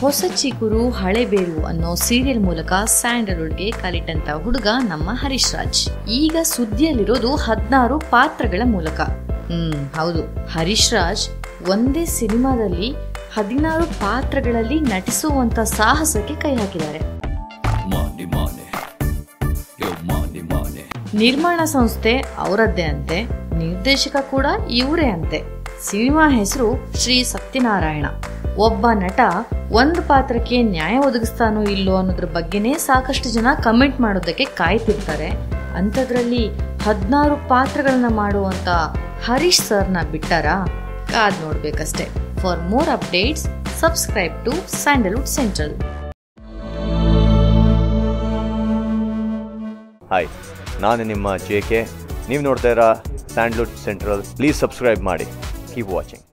ಹೊಸ ಚಿಗುರು ಹಳೆ ಬೇರು ಅನ್ನೋ ಸೀರಿಯಲ್ ಮೂಲಕ ಸ್ಯಾಂಡಲ್ವುಡ್ಗೆ ಕಾಲಿಟ್ಟಂತ ಹುಡುಗ ನಮ್ಮ ಹರೀಶ್ ರಾಜ್. ಈಗ ಸುದ್ದಿಯಲ್ಲಿರೋದು 16 ಪಾತ್ರಗಳ ಮೂಲಕ. ಹೌದು, ಹರೀಶ್ ರಾಜ್ ಒಂದೇ ಸಿನಿಮಾದಲ್ಲಿ 16 ಪಾತ್ರಗಳಲ್ಲಿ ನಟಿಸುವಂತ ಸಾಹಸಕ್ಕೆ ಕೈ ಹಾಕಿದ್ದಾರೆ. ನಿರ್ಮಾಣ ಸಂಸ್ಥೆ ಅವರದ್ದೇ ಅಂತೆ, ನಿರ್ದೇಶಕ ಕೂಡ ಇವರೇ ಅಂತೆ. ಸಿನಿಮಾ ಹೆಸರು ಶ್ರೀ ಸತ್ಯನಾರಾಯಣ. ಒಬ್ಬ ನಟ ಒಂದು ಪಾತ್ರಕ್ಕೆ ನ್ಯಾಯ ಒದಗಿಸ್ತಾನೋ ಇಲ್ಲೋ ಅನ್ನೋದ್ರ ಬಗ್ಗೆನೇ ಸಾಕಷ್ಟು ಜನ ಕಮೆಂಟ್ ಮಾಡೋದಕ್ಕೆ ಕಾಯ್ತಿರ್ತಾರೆ. ಅಂಥದ್ರಲ್ಲಿ 16 ಪಾತ್ರಗಳನ್ನ ಮಾಡುವಂತ ಹರೀಶ್ ಸರ್ನ ಬಿಟ್ಟಾರಾ? ಕಾದ್ ನೋಡ್ಬೇಕಷ್ಟೇ. For more updates subscribe to Sandalwood Central. Hi, ನಾನು ನಿಮ್ಮ JK. ನೀವು ನೋಡ್ತಾ ಇರೋ ಸ್ಯಾಂಡಲ್ವುಡ್ ಸೆಂಟ್ರಲ್. ಪ್ಲೀಸ್ ಸಬ್ಸ್ಕ್ರೈಬ್ ಮಾಡಿ. Keep watching.